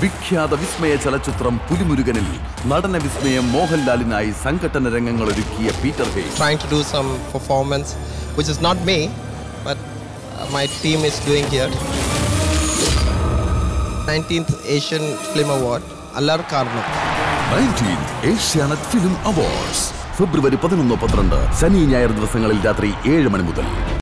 വിഖ്യാത വിസ്മയ ചലച്ചിത്രം പുലിമുരുകനിൽ നടന വിസ്മയം മോഹൻലാലിനായി സംഘട്ടന രംഗങ്ങൾ ഒരുക്കിയ Peter Hein. Trying to do some performance which is not me but my team is doing here. 19th Asian Film Award Allar Karnam. 19th Asianet Film Awards February 11-12 ശനി ഞായർ ദിവസങ്ങളിൽ രാത്രി 7 മണി മുതൽ.